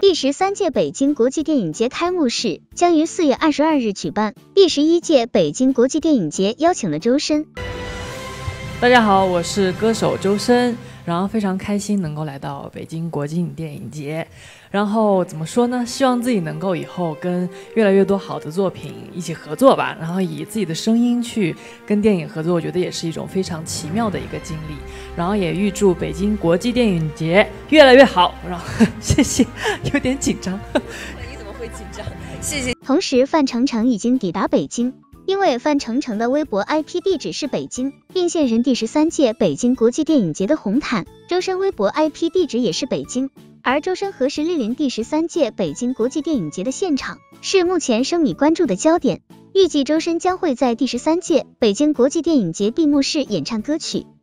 第13届北京国际电影节开幕式将于4月22日举办。第11届北京国际电影节邀请了周深。 大家好，我是歌手周深，然后非常开心能够来到北京国际电影节。然后怎么说呢？希望自己能够以后跟越来越多好的作品一起合作吧。然后以自己的声音去跟电影合作，我觉得也是一种非常奇妙的一个经历。然后也预祝北京国际电影节越来越好。然后谢谢，有点紧张。 你怎么会紧张？谢谢。 同时，范丞丞已经抵达北京。因为范丞丞的微博 IP 地址是北京，并现任第13届北京国际电影节的红毯，周深微博 IP 地址也是北京。而周深何时莅临第13届北京国际电影节的现场，是目前生米关注的焦点。预计周深将会在第13届北京国际电影节闭幕式演唱歌曲。